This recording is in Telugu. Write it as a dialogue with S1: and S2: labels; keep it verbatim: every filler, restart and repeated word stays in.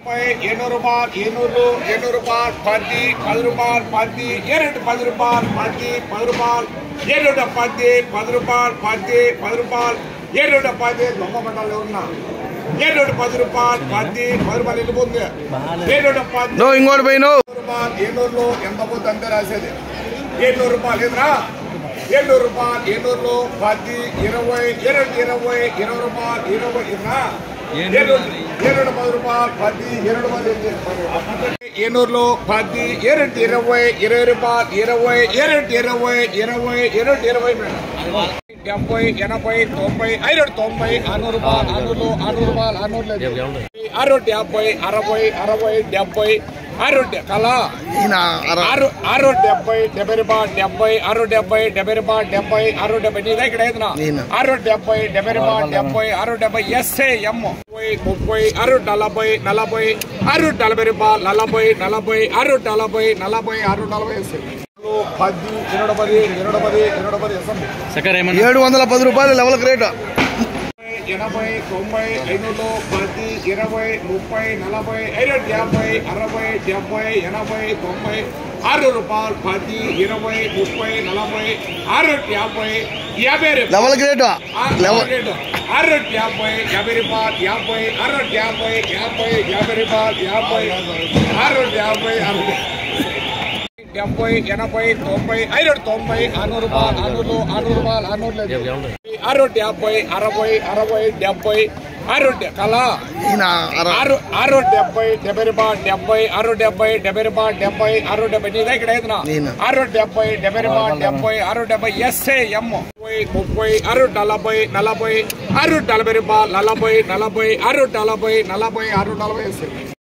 S1: ఎన్నూరు రూపాయలు ఎన్నూరు ఎన్నూరు రూపాయలు పది పది రూపాయలు పది ఏడు పది రూపాయలు పది పది రూపాయలు ఏడు పది పది రూపాయలు పది పది రూపాయలు ఏడు పది దొంగ మండలి ఉన్నా ఏడు పది రూపాయలు పది పది రూపాయలు వెళ్ళిపోతుంది ఏడు పది ఇంకోటి పోయిన రూపాయలు ఏలూరులో ఎంత పోతుంది అంతే రాసేది ఏడునూరు రూపాయలు ఏదరా ఏడునూరు రూపాయలు ఏలూరులో పది ఇరవై ఏడు ఇరవై ఇరవై రూపాయలు ఇరవై ఇరవై ఏడు పది రూపాయలు పది ఏడు పది ఏనూరులో పది ఏడు ఇరవై ఇరవై రూపాయలు ఇరవై ఏడు ఇరవై ఇరవై ఏడు ఇరవై డెబ్బై ఎనభై తొంభై ఐదు తొంభై ఆరు రూపాయలు ఆరులో ఆరు రూపాయలు ఆరు ఆరు డెబ్బై అరవై అరవై డెబ్బై ఆరు కలా ఆరు ఆరు డెబ్బై డెబ్బై రూపాయలు డెబ్బై ఆరు డెబ్బై డెబ్బై రూపాయలు డెబ్బై ఆరు డెబ్బై నీదా ఇక్కడ ఏదైనా ఆరు డెబ్బై డెబ్బై రూపాయలు డెబ్బై ఆరు డెబ్బై ఎస్ఏ ఎమ్ ముప్పై ఆరు నలభై నలభై ఆరు నలభై రూపాయలు నలభై నలభై ఆరు నలభై నలభై ఆరు నలభై పది ఇరవై పది ఇరవై పది ఇరవై పది ఏడు వందల పది రూపాయలు లెవెల్ రేట్ ఎనభై తొంభై ఐదులో పది ఇరవై ముప్పై నలభై ఐదు యాభై అరవై డెబ్బై ఎనభై తొంభై ఆరు రూపాయలు పది ఇరవై ముప్పై నలభై ఆరు యాభై యాభై లెవెల్ రేట్ ఆరు యాభై యాభై రూపాయలు యాభై ఆరు యాభై యాభై యాభై రూపాయలు యాభై ఆరు యాభై అరవై డెబ్బై ఎనభై తొంభై ఐదు తొంభై ఆరు రూపాయలు ఆరులో ఆరు రూపాయలు ఆరు ఆరు డెబ్బై అరవై అరవై డెబ్బై ఆరు కలా ఆరు ఆరు డెబ్బై డెబ్బై రూపాయలు డెబ్బై ఆరు డెబ్బై డెబ్బై రూపాయలు డెబ్బై ఆరు డెబ్బై నీదా ఇక్కడ ఏదైనా ఆరు డెబ్బై డెబ్బై రూపాయలు డెబ్బై ఆరు డెబ్బై ఎస్ఏ ఎమ్ ముప్పై ఆరు నలభై నలభై ఆరు నలభై రూపాయలు నలభై నలభై ఆరు నలభై నలభై ఆరు నలభై